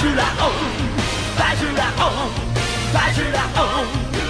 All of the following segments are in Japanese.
シュラオンバシュラオンバシュラオン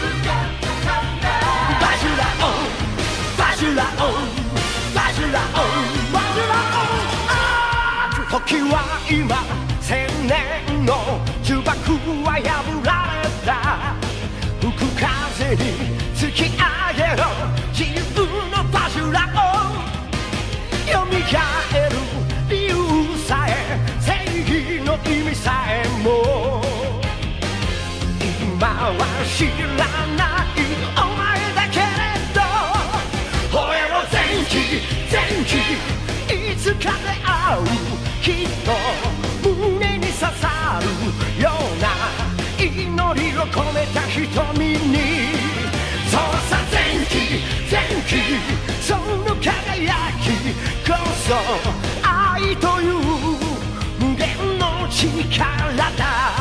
バシュラオンバシュラオンバシュラオンバシュラオン時は今千年の呪縛は破られた吹く風に突き上げろ自由のバシュラオン蘇る理由さえ正義の意味さえも今は知らないお前だけれど吠えろ前期前期いつかで会うきっと胸に刺さるような祈りを込めた瞳にそうさ前期前期その輝きこそ愛という無限の力だ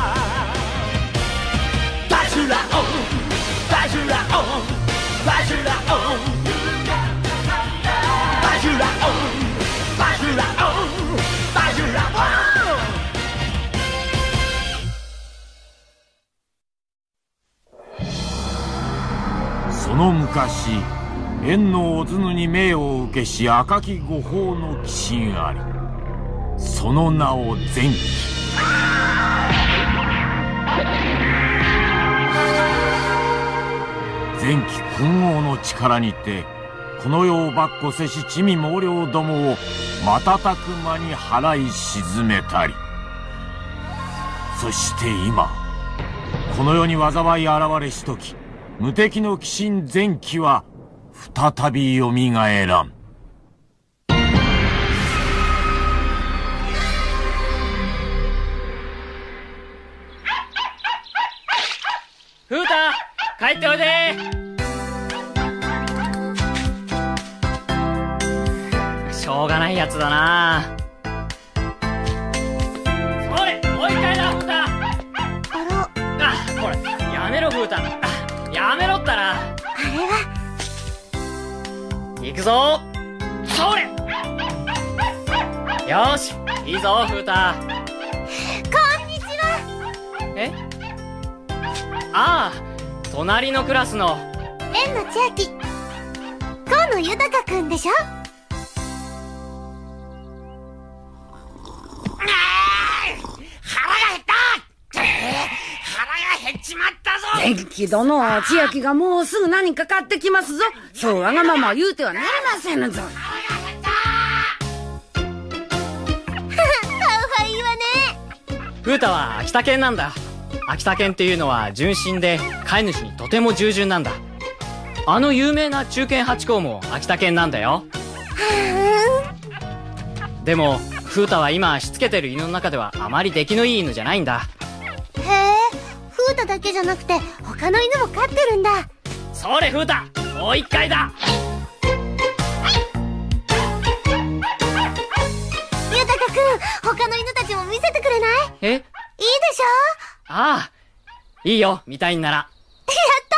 バシュラオンバシュラオンバシュラオンバシュラオンバシュラオンバシュラオンその昔縁の小津に命を受けし赤き御法の鬼神ありその名を前期前期君王の力にてこの世を跋扈せし地味猛量どもを瞬く間に払い沈めたりそして今この世に災い現れしとき無敵の鬼神前期は再びよみがえらん。 フータ帰っておいでしょうがないやつだなそれもう一回だフータこれやめろフータやめろったらあれは行くぞそれよしいいぞフータこんにちはえああ隣のクラスの縁の千秋河野豊くんでしょ前期殿千秋がもうすぐ何か買ってきますぞそうわがまま言うてはなりませぬぞかわいいわねフータは秋田犬なんだ秋田犬っていうのは純真で飼い主にとても従順なんだあの有名な忠犬ハチ公も秋田犬なんだよでもフータは今しつけてる犬の中ではあまり出来のいい犬じゃないんだへえフータだけじゃなくて他の犬も飼ってるんだそれフータもう一回だ豊くん他の犬たちも見せてくれないえいいでしょああいいよ見たいんならやった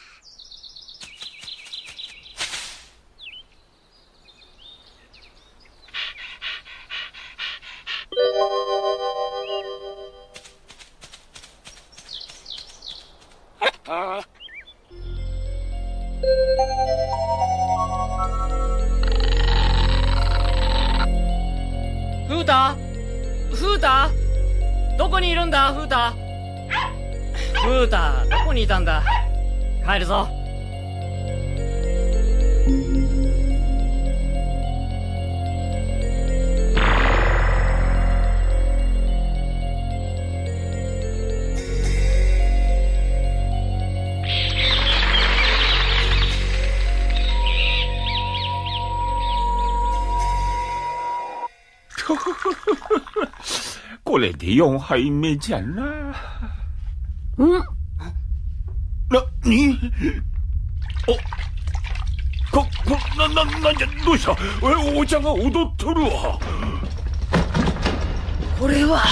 フータフータどこにいるんだフータフータどこにいたんだ帰るぞこれで4杯目じゃな。になんじゃ、どうした？お茶が踊っとるわ。 これは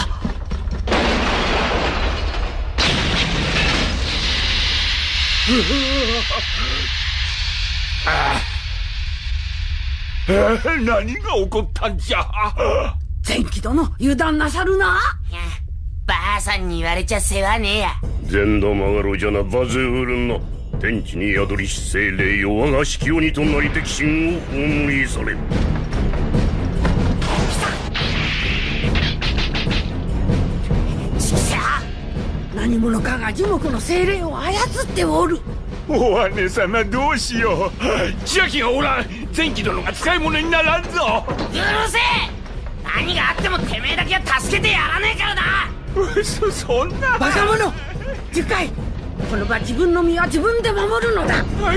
何が起こったんじゃ。 前期殿油断なさるなバ母さんに言われちゃ世話ねえや。 善だまがろじゃなバゼウルンの天地に宿りし精霊よ、我が式鬼となりて鬼神を葬りされ。 何者かが樹木の精霊を操っておる。 お姉様どうしよう。千秋がおらん。前期殿が使い物にならんぞ。 うるせえ。何があってもてめえだけは助けてやらねえからな。 そんなバカ者。樹海、この場自分の身は自分で守るのだ。 はい。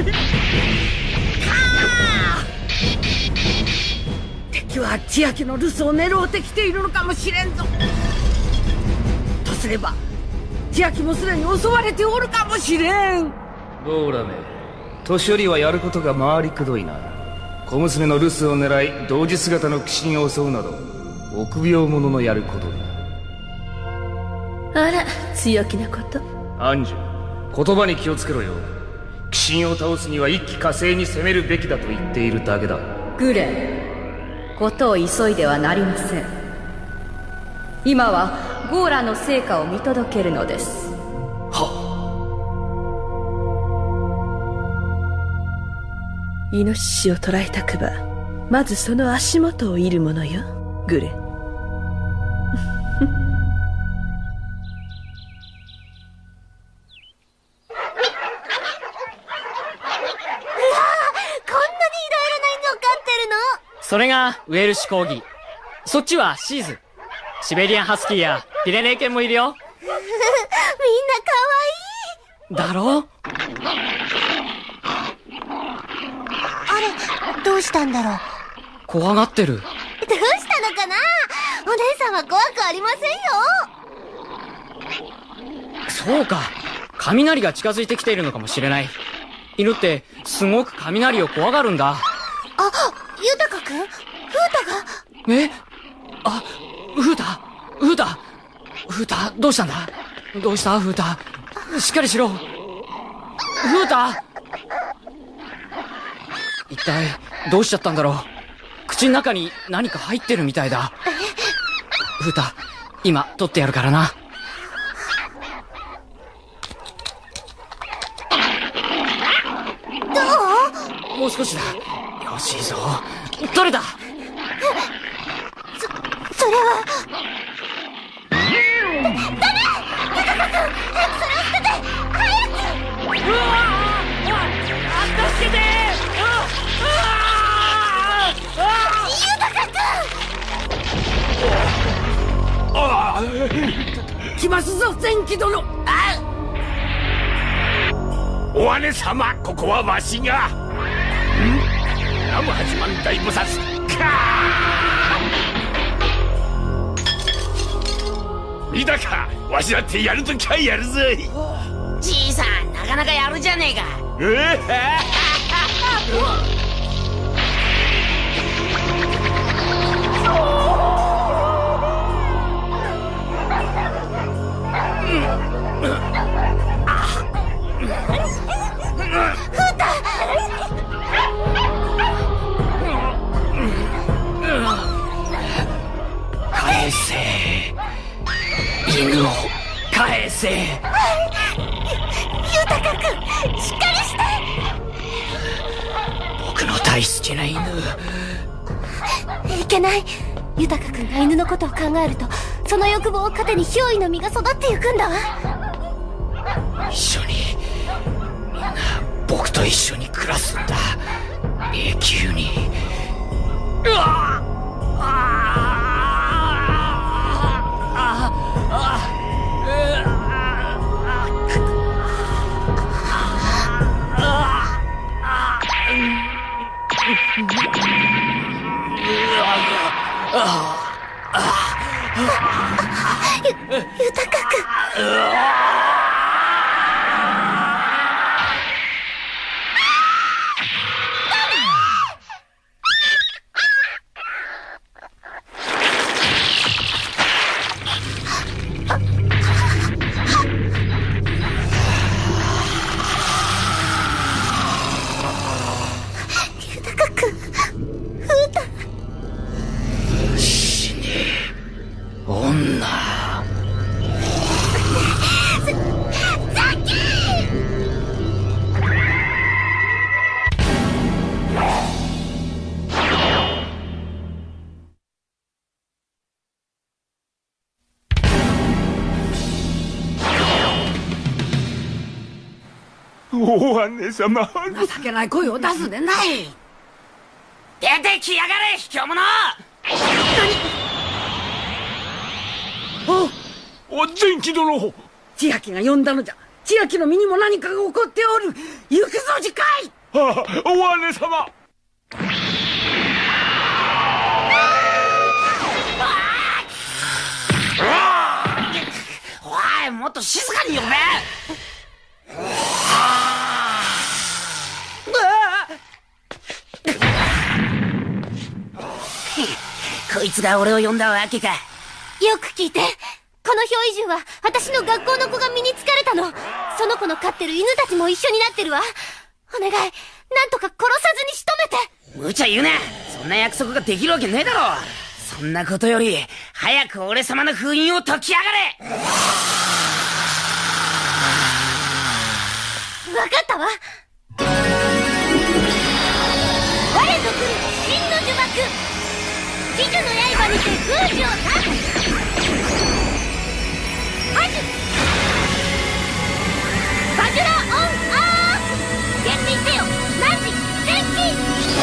敵は千秋の留守を狙うてきているのかもしれんぞ。とすれば千秋もすでに襲われておるかもしれん。 ゴーラめ、年寄りはやることが回りくどいな。小娘の留守を狙い同時姿の鬼神を襲うなど臆病者のやることだ。 あら、強気なこと。 アンジュ、言葉に気をつけろよ。鬼神を倒すには一気呵成に攻めるべきだと言っているだけだ。 グレン、ことを急いではなりません。今はゴーラの成果を見届けるのです。 はっ。 イノシシを捕らえたくばまずその足元を射るものよ、グレン。 こんなにいろいろな犬を飼ってるの。 それがウェルシュコーギー。そっちはシーズ。シベリアンハスキーやピレネー犬もいるよ。 みんな可愛い。 だろ？ あれ、どうしたんだろう。 怖がってる。 どうしたのかな。お姉さんは怖くありませんよ。 そうか、雷が近づいてきているのかもしれない。犬ってすごく雷を怖がるんだ。 あ、豊くん、フータが。 え？あ、フータ、どうしたんだ？どうしたフータ？しっかりしろ。フータ！一体どうしちゃったんだろう。口の中に何か入ってるみたいだ。フータ、今取ってやるからな。 どう？ もう少しだ。よしいいぞ。取れた。 それはダメ！豊くん、早くそれを捨てて。早く。 うわ助けて。 豊くん。 来ますぞ前期殿。 お姉様、ここはわしが。ナム八幡大菩薩かー。見たか、わしだってやるときはやるぜ。 じいさん、なかなかやるじゃねえか。 返せ、犬を返せ。 豊くん、しっかりして。 僕の大好きな犬。 いけない。豊くんが犬のことを考えると、その欲望を糧に憑依の実が育ってゆくんだわ。 一緒に、みんな僕と一緒に暮らすんだ。永久に。うわっ！ 豊くん。 女。 お姉様。 情けない声を出すでない。 出てきやがれ、卑怯者。 お前貴殿。 千秋が呼んだのじゃ。千秋の身にも何かが起こっておる。行くぞ次回。 お姉様。 おい、もっと静かに呼べ。こいつが俺を呼んだわけか。 よく聞いて。この憑依銃は私の学校の子が身につかれたの。その子の飼ってる犬たちも一緒になってるわ。お願い、なんとか殺さずに仕留めて。 無茶言うな。そんな約束ができるわけねえだろ。そんなことより早く俺様の封印を解きやがれ。 わかったわ。我と来る真の呪縛。鬼女の刃にて封じを断つ。バジュラオンアース。原理せよ汝前期。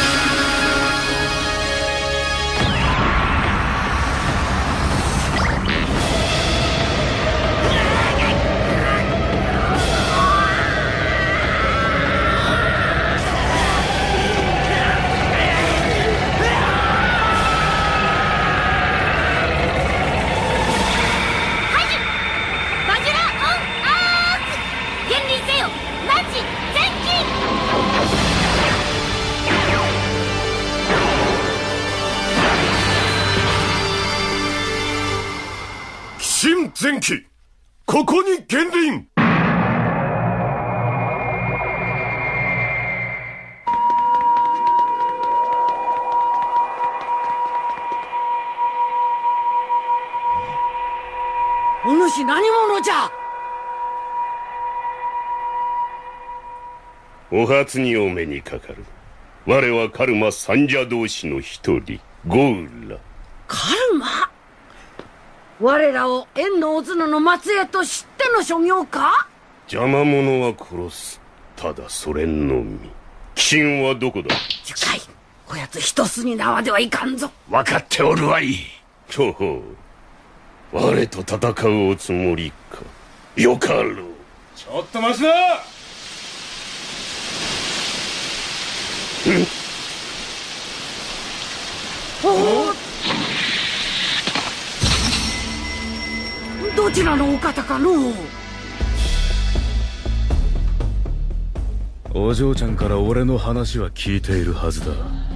新前期、ここに現輪。 お主何者じゃ。 お初にお目にかかる。我はカルマ三者同士の一人、ゴーラ。 カルマ。我らを縁のお角の末裔と知っての所業か。 邪魔者は殺す。ただそれのみ。鬼神はどこだ。 樹海、こやつ一筋縄ではいかんぞ。 分かっておるわい。 ほほう、我と戦うおつもりか。よかろう。 ちょっと待ちな。 どちらのお方かのう。 お嬢ちゃんから俺の話は聞いているはずだ。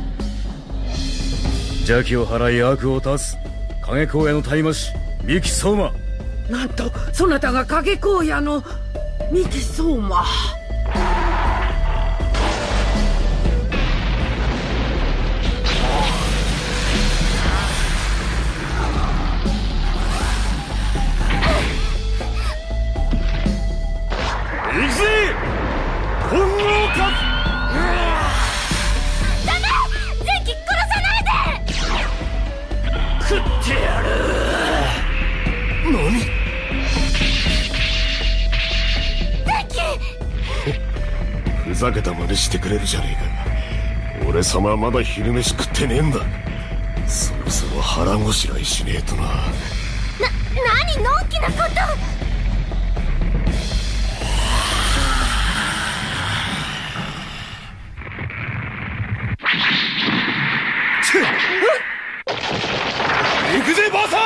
邪気を払い悪を断つ影荒野の大魔師三木相馬。 なんとそなたが影荒野の三木相馬。 行くぜ本能か。 ダメ。前期殺さないで。 食ってやる。何。 前期。 ふざけた真似してくれるじゃねえか。俺様はまだ昼飯食ってねえんだ。そろそろ腹ごしらえしねえとな。 何のんきなこと。 行くぜバーサ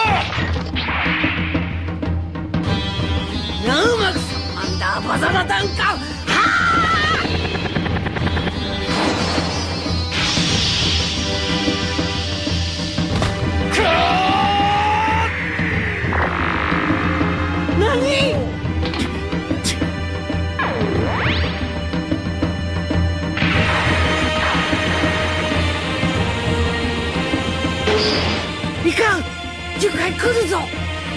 うまくアンダーバザラダンカン。何。いかん、樹海来るぞ。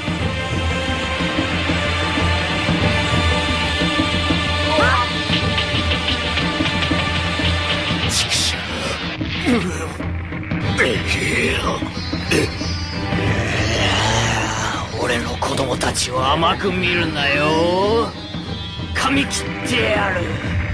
俺の子供たちを甘く見るなよ。噛み切ってやる。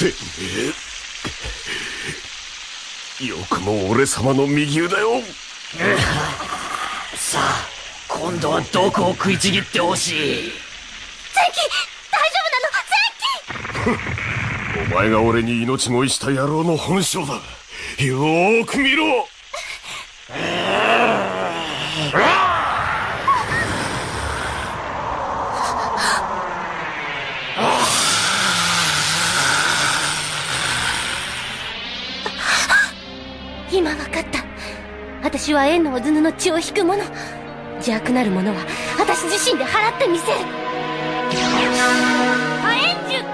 て。よくも俺様の右腕を。 さあ、今度はどこを食いちぎってほしい。 ゼンキ、大丈夫なの？ゼンキ！ お前が俺に命乞いした野郎の本性だ。よーく見ろ。 今わかった。私は縁のおずぬの血を引く者。邪悪なる者は私自身で払ってみせる。火炎樹。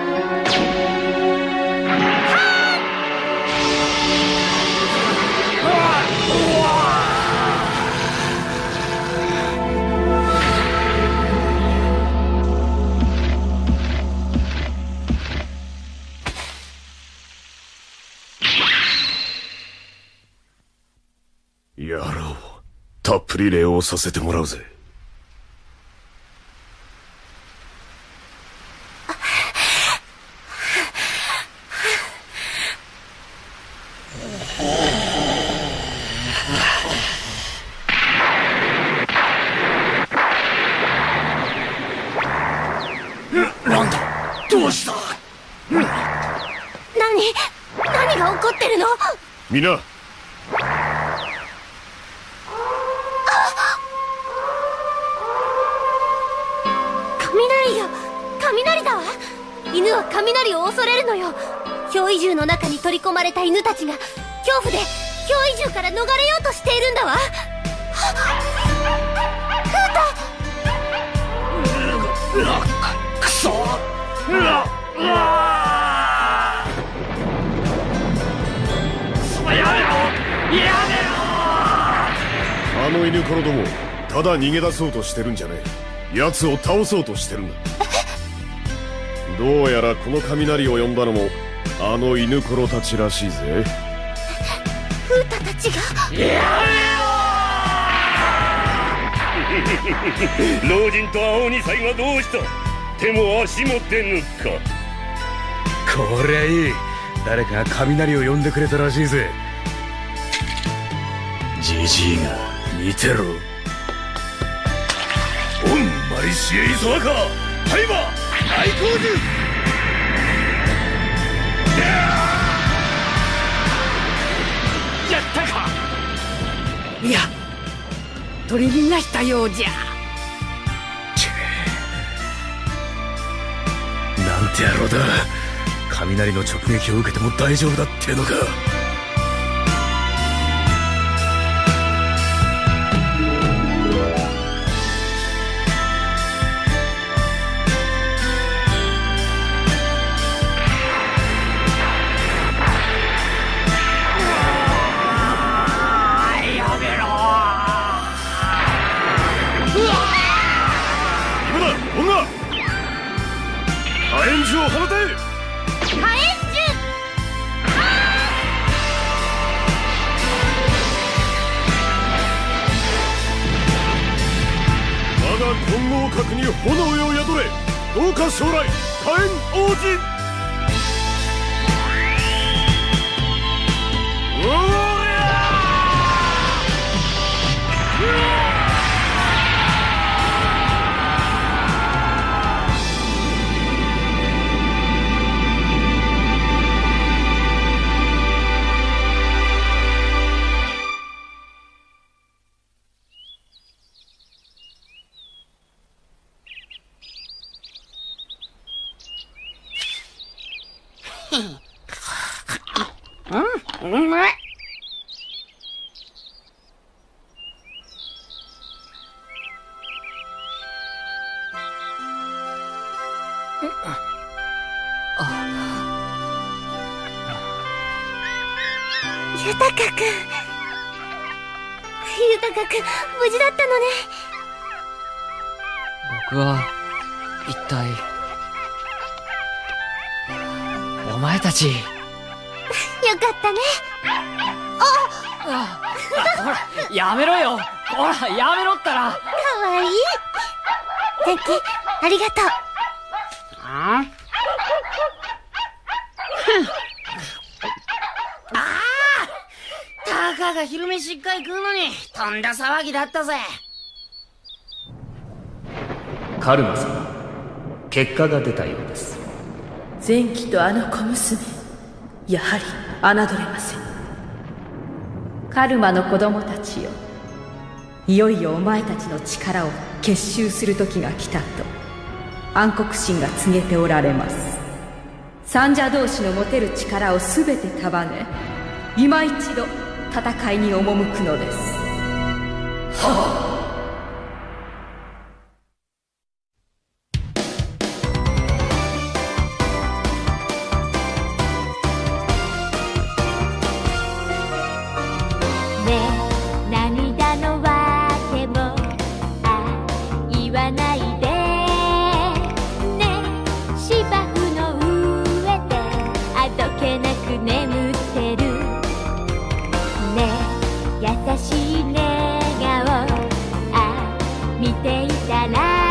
やろう。たっぷり礼をさせてもらうぜ。 なんだ、どうした？ 何が起こってるの？ みんな、 雷だわ。犬は雷を恐れるのよ。憑依獣の中に取り込まれた犬たちが恐怖で憑依獣から逃れようとしているんだわ。フータ。 くそ。やめろ。 あの犬ころども、ただ逃げ出そうとしてるんじゃねえ。奴を倒そうとしてるんだ。どうやらこの雷を呼んだのもあの犬ころたちらしいぜ。 フータたちが。 老人と青二歳がどうした？手も足も出ぬか。 こりゃいい。誰かが雷を呼んでくれたらしいぜ。じじいが見てろ。 オンマリシエイソワカタイマー大工事。 やったか。いや、取り逃がしたようじゃ。 なんて野郎だ。雷の直撃を受けても大丈夫だってのか。 火炎樹を放て。 火炎樹。 我が金剛閣に炎よ宿れ。どうか将来火炎王子。 うまい。 豊くん、無事だったのね。 僕は一体。お前たち。 よかったね。 ほら、やめろよ。ほら、やめろったら。 かわいい。ゼンキ、ありがとう。 たかが昼飯一回食うのにとんだ騒ぎだったぜ。 カルマ様、結果が出たようです。 前期とあの小娘、やはり侮れません。カルマの子供たちよ、いよいよお前たちの力を結集する時が来たと暗黒神が告げておられます。三者同士の持てる力を全て束ね、今一度戦いに赴くのです。はあ。 優しい笑顔、見ていたら